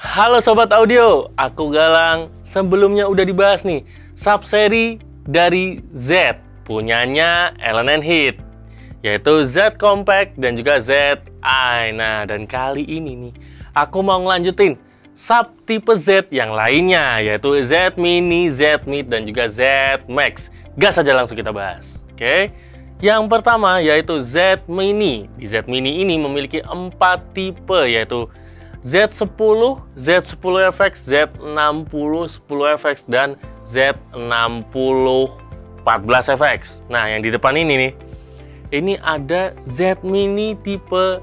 Halo Sobat Audio, aku Galang. Sebelumnya udah dibahas nih subseri dari Z punyanya Allen & Heath, yaitu Z Compact dan juga ZI. Nah, dan kali ini nih aku mau ngelanjutin sub tipe Z yang lainnya, yaitu Z Mini, Z Mid, dan juga Z Max. Gas aja langsung kita bahas. Oke. Yang pertama yaitu Z Mini. Di Z Mini ini memiliki 4 tipe, yaitu Z10, Z10FX, Z60 10FX, dan Z60 14FX. Nah, yang di depan ini nih, ini ada Z Mini tipe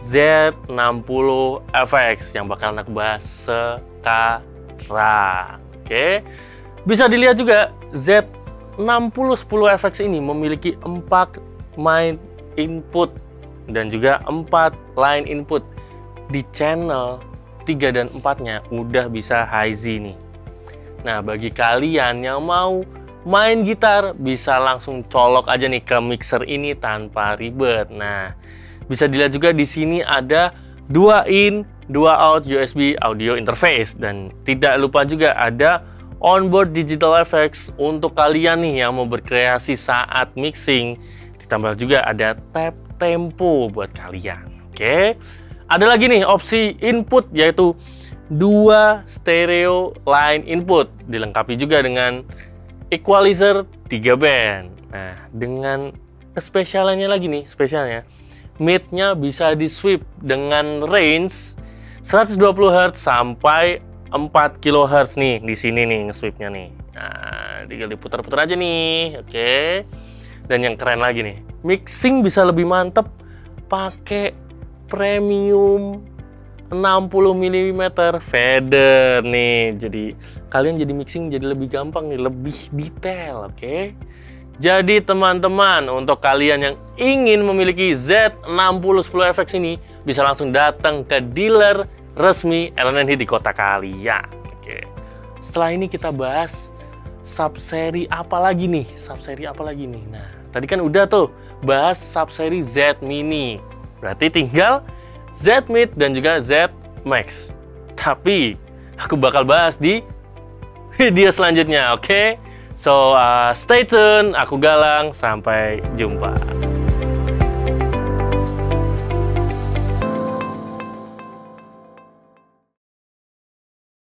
Z60FX yang bakalan aku bahas sekarang. Oke. Bisa dilihat juga Z60 10FX ini memiliki 4 main input dan juga 4 line input. Di channel 3 dan 4-nya udah bisa high-Z nih. Nah, bagi kalian yang mau main gitar bisa langsung colok aja nih ke mixer ini tanpa ribet. Nah, bisa dilihat juga di sini ada 2 in, 2 out USB audio interface, dan tidak lupa juga ada onboard digital effects untuk kalian nih yang mau berkreasi saat mixing. Ditambah juga ada tab tempo buat kalian. Oke. Ada lagi nih opsi input, yaitu 2 stereo line input, dilengkapi juga dengan equalizer 3 band. Nah, dengan kespesialannya lagi nih, spesialnya mid-nya bisa di sweep dengan range 120 Hz sampai 4 kHz nih di sini nih nge-sweepnya nih. Nah, tinggal diputar-putar aja nih. Oke. Dan yang keren lagi nih, mixing bisa lebih mantep pakai premium 60 mm fader nih. Jadi kalian jadi mixing jadi lebih gampang nih, lebih detail. Oke. Jadi teman-teman, untuk kalian yang ingin memiliki Z60 10FX ini bisa langsung datang ke dealer resmi Allen & Heath di kota kalian. Oke. Setelah ini kita bahas subseri apa lagi nih? Nah, tadi kan udah tuh bahas subseri Z Mini. Berarti tinggal Z Mid dan juga Z Max. Tapi aku bakal bahas di video selanjutnya, oke? So, stay tune. Aku Galang. Sampai jumpa.